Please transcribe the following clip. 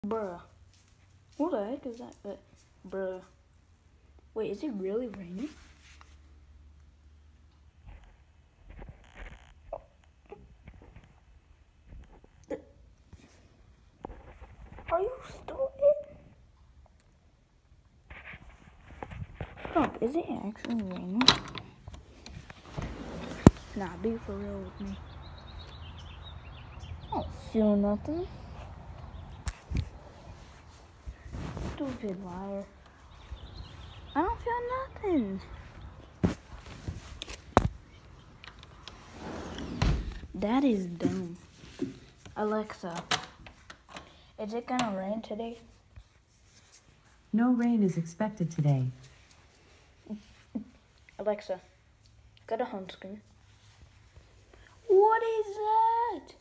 Bruh. What the heck is that? Bruh. Wait, is it really raining? Are you stupid? Stop, is it actually raining? Nah, be for real with me. I don't feel nothing. Stupid liar. I don't feel nothing. That is dumb. Alexa, is it gonna rain today? No rain is expected today. Alexa, go to home screen. What is that?